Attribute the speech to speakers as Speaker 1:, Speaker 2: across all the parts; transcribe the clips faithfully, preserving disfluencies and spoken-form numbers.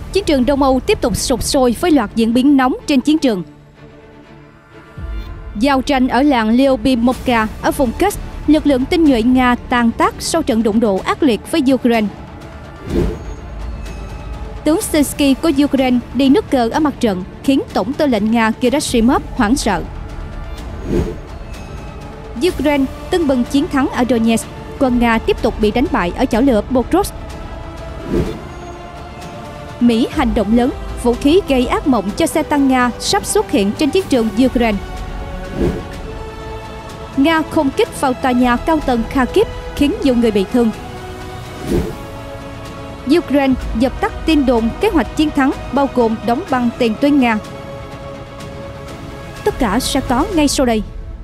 Speaker 1: Chiến trường Đông Âu tiếp tục sục sôi với loạt diễn biến nóng trên chiến trường. Giao tranh ở làng Lyubimovka ở vùng Kursk, lực lượng tinh nhuệ Nga tàn tác sau trận đụng độ ác liệt với Ukraine. Tướng Syrsky của Ukraine đi nước cờ ở mặt trận khiến tổng tư lệnh Nga Gerasimov hoảng sợ. Ukraine tưng bừng chiến thắng ở Donetsk, quân Nga tiếp tục bị đánh bại ở chảo lửa Pokrovsk. Mỹ hành động lớn, vũ khí gây ác mộng cho xe tăng Nga sắp xuất hiện trên chiến trường Ukraine. Nga không kích vào tòa nhà cao tầng Kharkiv khiến nhiều người bị thương. Ukraine dập tắt tin đồn kế hoạch chiến thắng bao gồm đóng băng tiền tuyến Nga. Tất cả sẽ có ngay sau đây.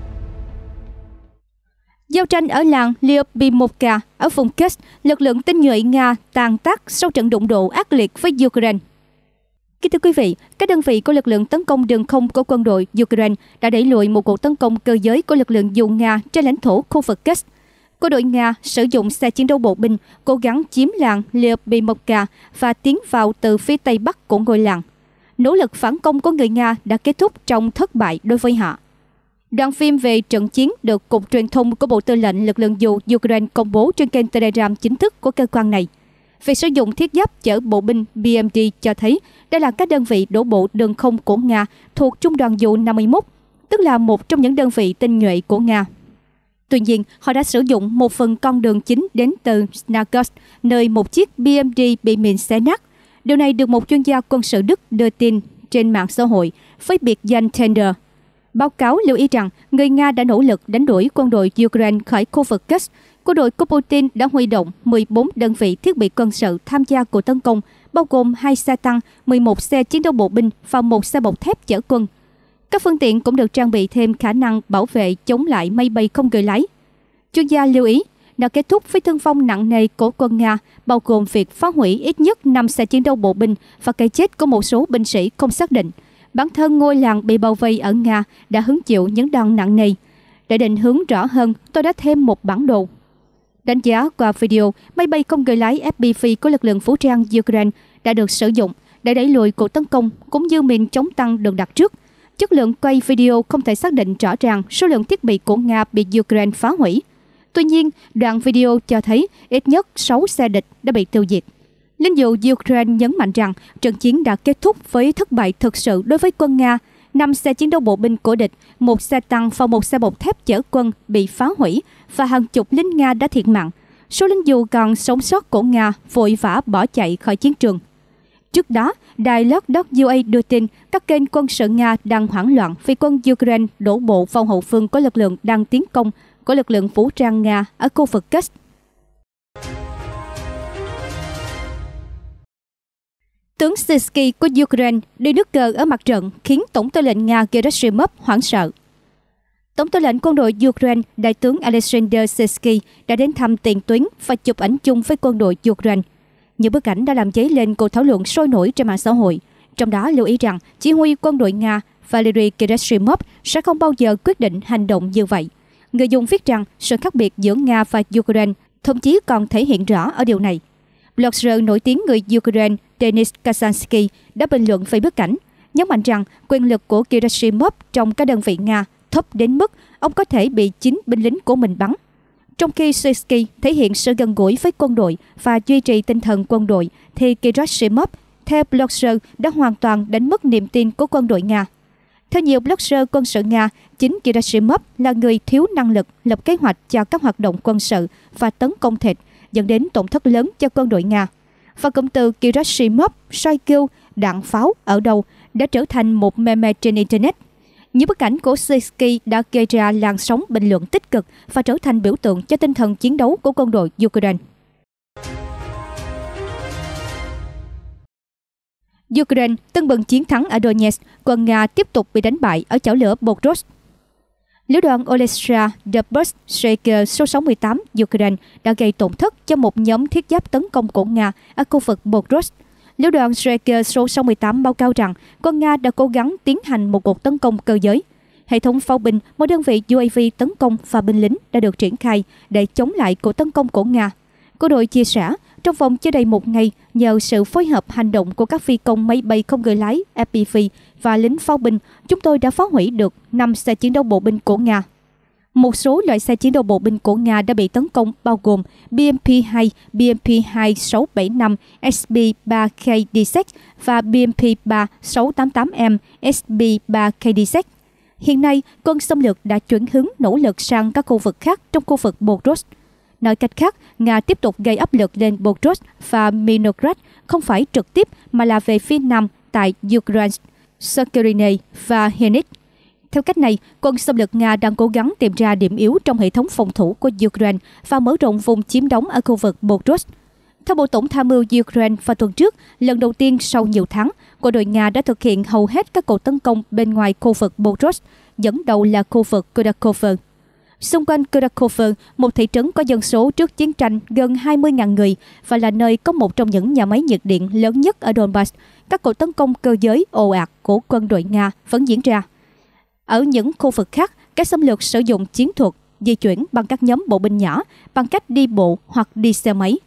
Speaker 1: Giao tranh ở làng Lyubimovka ở vùng Kursk, lực lượng tinh nhuệ Nga tàn tác sau trận đụng độ ác liệt với Ukraine. Kính thưa quý vị, các đơn vị của lực lượng tấn công đường không của quân đội Ukraine đã đẩy lùi một cuộc tấn công cơ giới của lực lượng dù Nga trên lãnh thổ khu vực Kursk. Quân đội Nga sử dụng xe chiến đấu bộ binh cố gắng chiếm làng Lyubimovka và tiến vào từ phía tây bắc của ngôi làng. Nỗ lực phản công của người Nga đã kết thúc trong thất bại đối với họ. Đoạn phim về trận chiến được Cục Truyền thông của Bộ Tư lệnh Lực lượng dù Ukraine công bố trên kênh Telegram chính thức của cơ quan này. Việc sử dụng thiết giáp chở bộ binh B M D cho thấy đây là các đơn vị đổ bộ đường không của Nga thuộc Trung đoàn dù năm mươi mốt, tức là một trong những đơn vị tinh nhuệ của Nga. Tuy nhiên, họ đã sử dụng một phần con đường chính đến từ Snagorsk, nơi một chiếc B M D bị mìn xé nát. Điều này được một chuyên gia quân sự Đức đưa tin trên mạng xã hội với biệt danh Tender. Báo cáo lưu ý rằng người Nga đã nỗ lực đánh đuổi quân đội Ukraine khỏi khu vực Kursk. Quân đội của Putin đã huy động mười bốn đơn vị thiết bị quân sự tham gia cuộc tấn công, bao gồm hai xe tăng, mười một xe chiến đấu bộ binh và một xe bọc thép chở quân. Các phương tiện cũng được trang bị thêm khả năng bảo vệ chống lại máy bay không người lái. Chuyên gia lưu ý, đã kết thúc với thương vong nặng nề của quân Nga, bao gồm việc phá hủy ít nhất năm xe chiến đấu bộ binh và cái chết của một số binh sĩ không xác định. Bản thân ngôi làng bị bao vây ở Nga đã hứng chịu những đòn nặng nề. Để định hướng rõ hơn, tôi đã thêm một bản đồ. Đánh giá qua video, máy bay không người lái F P V của lực lượng vũ trang Ukraine đã được sử dụng để đẩy lùi cuộc tấn công cũng như mìn chống tăng được đặt trước. Chất lượng quay video không thể xác định rõ ràng số lượng thiết bị của Nga bị Ukraine phá hủy. Tuy nhiên, đoạn video cho thấy ít nhất sáu xe địch đã bị tiêu diệt. Lính dù Ukraine nhấn mạnh rằng trận chiến đã kết thúc với thất bại thực sự đối với quân Nga. năm xe chiến đấu bộ binh của địch, một xe tăng và một xe bọc thép chở quân bị phá hủy và hàng chục lính Nga đã thiệt mạng. Số lính dù còn sống sót của Nga vội vã bỏ chạy khỏi chiến trường. Trước đó, đài Lord W A đưa tin các kênh quân sự Nga đang hoảng loạn vì quân Ukraine đổ bộ vào hậu phương của lực lượng đang tiến công của lực lượng vũ trang Nga ở khu vực Kursk. Tướng Syrsky của Ukraine đi nước cờ ở mặt trận khiến Tổng tư lệnh Nga Gerasimov hoảng sợ. Tổng tư lệnh quân đội Ukraine, Đại tướng Alexander Syrsky đã đến thăm tiền tuyến và chụp ảnh chung với quân đội Ukraine. Những bức ảnh đã làm dấy lên cuộc thảo luận sôi nổi trên mạng xã hội. Trong đó lưu ý rằng chỉ huy quân đội Nga Valery Gerasimov sẽ không bao giờ quyết định hành động như vậy. Người dùng viết rằng sự khác biệt giữa Nga và Ukraine thậm chí còn thể hiện rõ ở điều này. Blogger nổi tiếng người Ukraine Denis Kazansky đã bình luận về bức ảnh, nhấn mạnh rằng quyền lực của Gerasimov trong các đơn vị Nga thấp đến mức ông có thể bị chính binh lính của mình bắn. Trong khi Syrsky thể hiện sự gần gũi với quân đội và duy trì tinh thần quân đội, thì Gerasimov, theo blogger, đã hoàn toàn đánh mất niềm tin của quân đội Nga. Theo nhiều blogger quân sự Nga, chính Gerasimov là người thiếu năng lực lập kế hoạch cho các hoạt động quân sự và tấn công thịt, dẫn đến tổn thất lớn cho quân đội Nga. Và cụm từ Gerasimov, soi kêu, đạn pháo ở đâu đã trở thành một meme trên Internet. Những bức ảnh của Syrsky đã gây ra làn sóng bình luận tích cực và trở thành biểu tượng cho tinh thần chiến đấu của quân đội Ukraine. Ukraine tưng bừng chiến thắng ở Donetsk, quân Nga tiếp tục bị đánh bại ở chảo lửa Pokrovsk. Lữ đoàn Olesha Debeshcher số sáu mươi tám Ukraine đã gây tổn thất cho một nhóm thiết giáp tấn công của Nga ở khu vực Pokrovsk. Lữ đoàn Debeshcher số sáu mươi tám báo cáo rằng quân Nga đã cố gắng tiến hành một cuộc tấn công cơ giới. Hệ thống pháo binh, một đơn vị U A V tấn công và binh lính đã được triển khai để chống lại cuộc tấn công của Nga. Quân đội chia sẻ, Trong vòng chưa đầy một ngày, nhờ sự phối hợp hành động của các phi công máy bay không người lái ép pê vê và lính pháo binh, chúng tôi đã phá hủy được năm xe chiến đấu bộ binh của Nga. Một số loại xe chiến đấu bộ binh của Nga đã bị tấn công bao gồm bê em pê hai, bê em pê hai sáu bảy năm S B ba K D S E C và bê em pê ba sáu tám tám M S B ba K D S E C. Hiện nay, quân xâm lược đã chuyển hướng nỗ lực sang các khu vực khác trong khu vực Bobrov. Nói cách khác, Nga tiếp tục gây áp lực lên Bobrov và Minograd, không phải trực tiếp mà là về phía nam tại Ukraine, Sakharine và Hennik. Theo cách này, quân xâm lược Nga đang cố gắng tìm ra điểm yếu trong hệ thống phòng thủ của Ukraine và mở rộng vùng chiếm đóng ở khu vực Bobrov. Theo Bộ Tổng tham mưu Ukraine vào tuần trước, lần đầu tiên sau nhiều tháng, quân đội Nga đã thực hiện hầu hết các cuộc tấn công bên ngoài khu vực Bobrov, dẫn đầu là khu vực Kurakovo. Xung quanh Kurakovo, một thị trấn có dân số trước chiến tranh gần hai mươi nghìn người và là nơi có một trong những nhà máy nhiệt điện lớn nhất ở Donbass, các cuộc tấn công cơ giới ồ ạt của quân đội Nga vẫn diễn ra. Ở những khu vực khác, các xâm lược sử dụng chiến thuật di chuyển bằng các nhóm bộ binh nhỏ, bằng cách đi bộ hoặc đi xe máy.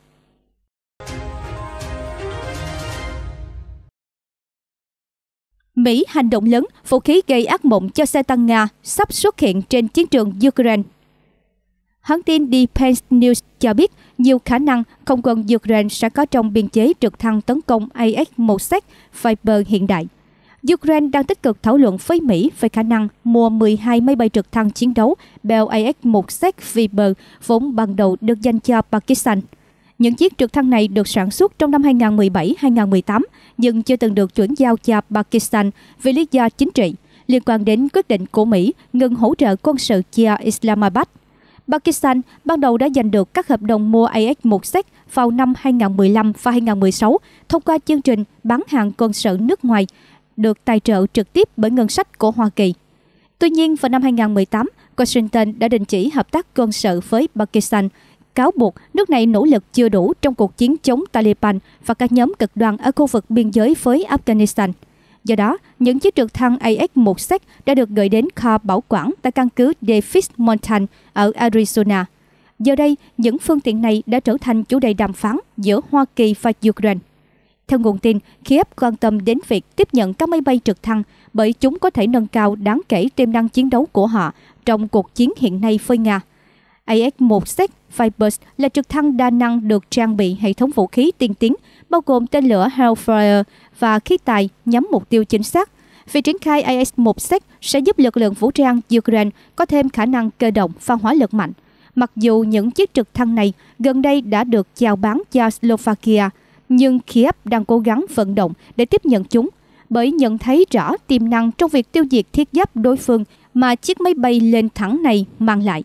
Speaker 1: Mỹ hành động lớn, vũ khí gây ác mộng cho xe tăng Nga sắp xuất hiện trên chiến trường Ukraine. Hãng tin Defense News cho biết nhiều khả năng không quân Ukraine sẽ có trong biên chế trực thăng tấn công A S một S E C Viper hiện đại. Ukraine đang tích cực thảo luận với Mỹ về khả năng mua mười hai máy bay trực thăng chiến đấu Bell A S một S E C Viper vốn ban đầu được dành cho Pakistan. Những chiếc trực thăng này được sản xuất trong năm hai không một bảy hai không một tám nhưng chưa từng được chuyển giao cho Pakistan vì lý do chính trị liên quan đến quyết định của Mỹ ngừng hỗ trợ quân sự cho Islamabad. Pakistan ban đầu đã giành được các hợp đồng mua A S một S E C vào năm hai không một lăm và hai không một sáu thông qua chương trình bán hàng quân sự nước ngoài được tài trợ trực tiếp bởi ngân sách của Hoa Kỳ. Tuy nhiên, vào năm hai không một tám, Washington đã đình chỉ hợp tác quân sự với Pakistan, cáo buộc nước này nỗ lực chưa đủ trong cuộc chiến chống Taliban và các nhóm cực đoan ở khu vực biên giới với Afghanistan. Do đó, những chiếc trực thăng A S một S E C đã được gửi đến kho bảo quản tại căn cứ Davis Monthan ở Arizona. Giờ đây, những phương tiện này đã trở thành chủ đề đàm phán giữa Hoa Kỳ và Ukraine. Theo nguồn tin, Kiev quan tâm đến việc tiếp nhận các máy bay trực thăng bởi chúng có thể nâng cao đáng kể tiềm năng chiến đấu của họ trong cuộc chiến hiện nay với Nga. A S một S E C Vipers là trực thăng đa năng được trang bị hệ thống vũ khí tiên tiến, bao gồm tên lửa Hellfire và khí tài nhắm mục tiêu chính xác. Việc triển khai A S một S E C sẽ giúp lực lượng vũ trang Ukraine có thêm khả năng cơ động và hỏa lực mạnh. Mặc dù những chiếc trực thăng này gần đây đã được chào bán cho Slovakia, nhưng Kiev đang cố gắng vận động để tiếp nhận chúng, bởi nhận thấy rõ tiềm năng trong việc tiêu diệt thiết giáp đối phương mà chiếc máy bay lên thẳng này mang lại.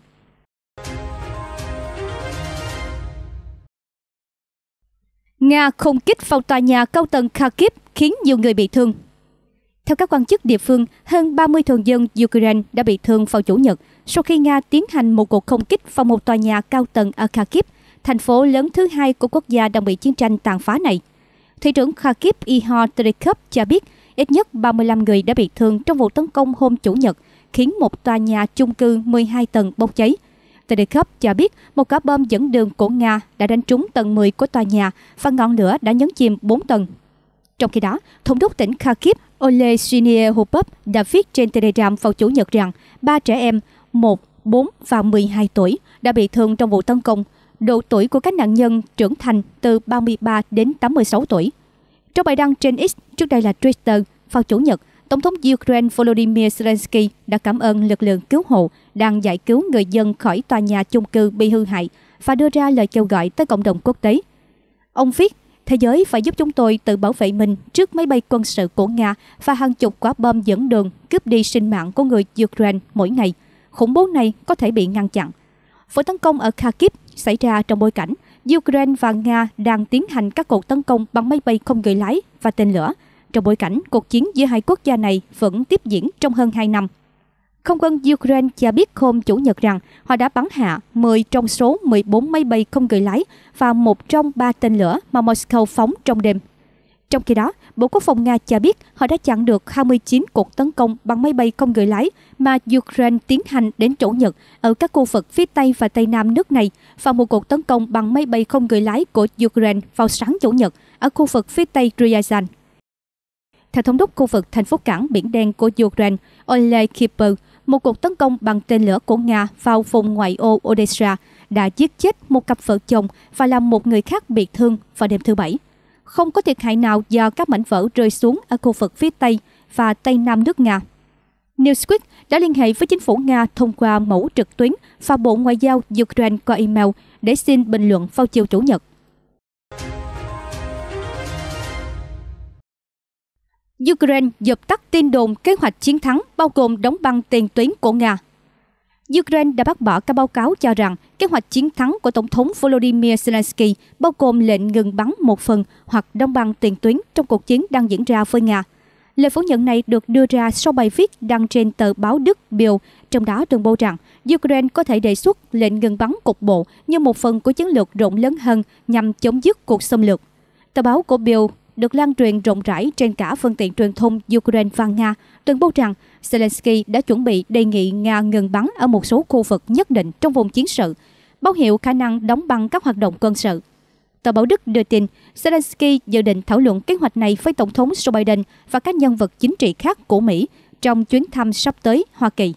Speaker 1: Nga không kích vào tòa nhà cao tầng Kharkiv khiến nhiều người bị thương. Theo các quan chức địa phương, hơn ba mươi thường dân Ukraine đã bị thương vào Chủ nhật sau khi Nga tiến hành một cuộc không kích vào một tòa nhà cao tầng ở Kharkiv, thành phố lớn thứ hai của quốc gia đang bị chiến tranh tàn phá này. Thị trưởng Kharkiv Ihor Terikov cho biết ít nhất ba mươi lăm người đã bị thương trong vụ tấn công hôm Chủ nhật, khiến một tòa nhà chung cư mười hai tầng bốc cháy. Terikov cho biết một quả bom dẫn đường của Nga đã đánh trúng tầng mười của tòa nhà và ngọn lửa đã nhấn chìm bốn tầng. Trong khi đó, thống đốc tỉnh Kharkiv Ole Syniehubov đã viết trên Telegram vào Chủ nhật rằng ba trẻ em một, bốn và mười hai tuổi đã bị thương trong vụ tấn công. Độ tuổi của các nạn nhân trưởng thành từ ba mươi ba đến tám mươi sáu tuổi. Trong bài đăng trên X, trước đây là Twitter, vào Chủ nhật, Tổng thống Ukraine Volodymyr Zelensky đã cảm ơn lực lượng cứu hộ đang giải cứu người dân khỏi tòa nhà chung cư bị hư hại và đưa ra lời kêu gọi tới cộng đồng quốc tế. Ông viết, thế giới phải giúp chúng tôi tự bảo vệ mình trước máy bay quân sự của Nga và hàng chục quả bom dẫn đường cướp đi sinh mạng của người Ukraine mỗi ngày. Khủng bố này có thể bị ngăn chặn. Vụ tấn công ở Kharkiv xảy ra trong bối cảnh Ukraine và Nga đang tiến hành các cuộc tấn công bằng máy bay không người lái và tên lửa, trong bối cảnh cuộc chiến giữa hai quốc gia này vẫn tiếp diễn trong hơn hai năm. Không quân Ukraine cho biết hôm Chủ nhật rằng họ đã bắn hạ mười trong số mười bốn máy bay không người lái và một trong ba tên lửa mà Moscow phóng trong đêm. Trong khi đó, Bộ Quốc phòng Nga cho biết họ đã chặn được hai mươi chín cuộc tấn công bằng máy bay không người lái mà Ukraine tiến hành đến Chủ nhật ở các khu vực phía Tây và Tây Nam nước này và một cuộc tấn công bằng máy bay không người lái của Ukraine vào sáng Chủ nhật ở khu vực phía Tây Ryazan. Theo thống đốc khu vực thành phố cảng Biển Đen của Ukraine, Oleg Kipper, một cuộc tấn công bằng tên lửa của Nga vào vùng ngoại ô Odessa đã giết chết một cặp vợ chồng và làm một người khác bị thương vào đêm thứ Bảy. Không có thiệt hại nào do các mảnh vỡ rơi xuống ở khu vực phía Tây và Tây Nam nước Nga. Newsweek đã liên hệ với chính phủ Nga thông qua mẫu trực tuyến và Bộ Ngoại giao Ukraine qua email để xin bình luận vào chiều Chủ nhật. Ukraine dập tắt tin đồn kế hoạch chiến thắng bao gồm đóng băng tiền tuyến của Nga. Ukraine đã bác bỏ các báo cáo cho rằng kế hoạch chiến thắng của Tổng thống Volodymyr Zelensky bao gồm lệnh ngừng bắn một phần hoặc đóng băng tiền tuyến trong cuộc chiến đang diễn ra với Nga. Lời phủ nhận này được đưa ra sau bài viết đăng trên tờ báo Đức Bild, trong đó tuyên bố rằng Ukraine có thể đề xuất lệnh ngừng bắn cục bộ như một phần của chiến lược rộng lớn hơn nhằm chấm dứt cuộc xâm lược. Tờ báo của Bild được lan truyền rộng rãi trên cả phương tiện truyền thông Ukraine và Nga, tuyên bố rằng Zelensky đã chuẩn bị đề nghị Nga ngừng bắn ở một số khu vực nhất định trong vùng chiến sự, báo hiệu khả năng đóng băng các hoạt động quân sự. Tờ báo Đức đưa tin Zelensky dự định thảo luận kế hoạch này với Tổng thống Joe Biden và các nhân vật chính trị khác của Mỹ trong chuyến thăm sắp tới Hoa Kỳ.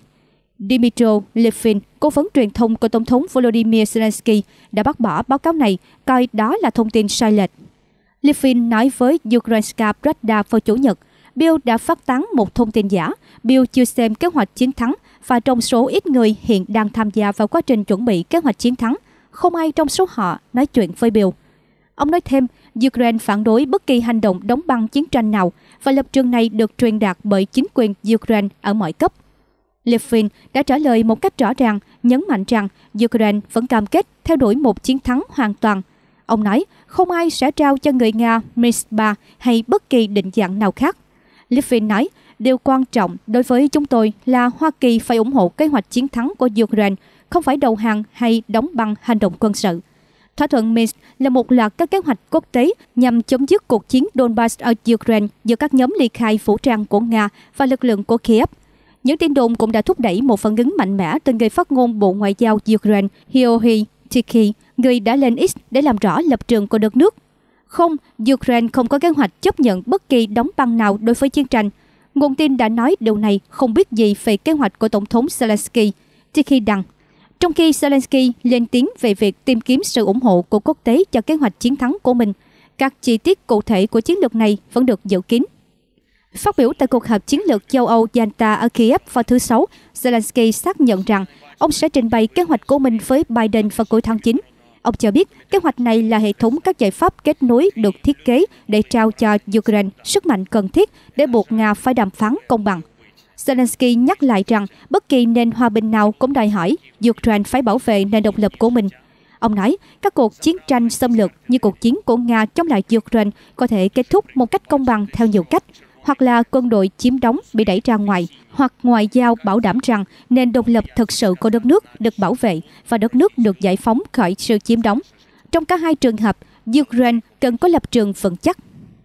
Speaker 1: Dmytro Lyfin, cố vấn truyền thông của Tổng thống Volodymyr Zelensky, đã bác bỏ báo cáo này, coi đó là thông tin sai lệch. Lyfin nói với Ukrainska Pravda vào Chủ nhật, Bill đã phát tán một thông tin giả. Bill chưa xem kế hoạch chiến thắng và trong số ít người hiện đang tham gia vào quá trình chuẩn bị kế hoạch chiến thắng, không ai trong số họ nói chuyện với Bill. Ông nói thêm, Ukraine phản đối bất kỳ hành động đóng băng chiến tranh nào và lập trường này được truyền đạt bởi chính quyền Ukraine ở mọi cấp. Lyfin đã trả lời một cách rõ ràng, nhấn mạnh rằng Ukraine vẫn cam kết theo đuổi một chiến thắng hoàn toàn. Ông nói, không ai sẽ trao cho người Nga Minsk ba hay bất kỳ định dạng nào khác. Lyfin nói, điều quan trọng đối với chúng tôi là Hoa Kỳ phải ủng hộ kế hoạch chiến thắng của Ukraine, không phải đầu hàng hay đóng băng hành động quân sự. Thỏa thuận Minsk là một loạt các kế hoạch quốc tế nhằm chấm dứt cuộc chiến Donbass ở Ukraine giữa các nhóm ly khai vũ trang của Nga và lực lượng của Kiev. Những tin đồn cũng đã thúc đẩy một phản ứng mạnh mẽ từ người phát ngôn Bộ Ngoại giao Ukraine Georgy Tykhy, người đã lên X để làm rõ lập trường của đất nước. Không, Ukraine không có kế hoạch chấp nhận bất kỳ đóng băng nào đối với chiến tranh. Nguồn tin đã nói điều này không biết gì về kế hoạch của Tổng thống Zelensky, Tykhy đăng. Trong khi Zelensky lên tiếng về việc tìm kiếm sự ủng hộ của quốc tế cho kế hoạch chiến thắng của mình, các chi tiết cụ thể của chiến lược này vẫn được giữ kín. Phát biểu tại cuộc họp chiến lược châu Âu Yalta ở Kiev vào thứ Sáu, Zelensky xác nhận rằng ông sẽ trình bày kế hoạch của mình với Biden vào cuối tháng chín. Ông cho biết kế hoạch này là hệ thống các giải pháp kết nối được thiết kế để trao cho Ukraine sức mạnh cần thiết để buộc Nga phải đàm phán công bằng. Zelensky nhắc lại rằng bất kỳ nền hòa bình nào cũng đòi hỏi Ukraine phải bảo vệ nền độc lập của mình. Ông nói các cuộc chiến tranh xâm lược như cuộc chiến của Nga chống lại Ukraine có thể kết thúc một cách công bằng theo nhiều cách, hoặc là quân đội chiếm đóng bị đẩy ra ngoài, hoặc ngoại giao bảo đảm rằng nền độc lập thực sự của đất nước được bảo vệ và đất nước được giải phóng khỏi sự chiếm đóng. Trong cả hai trường hợp, Ukraine cần có lập trường vững chắc.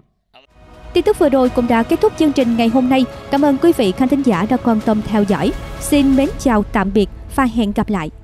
Speaker 1: Tin tức vừa rồi cũng đã kết thúc chương trình ngày hôm nay. Cảm ơn quý vị khán thính giả đã quan tâm theo dõi. Xin mến chào tạm biệt và hẹn gặp lại.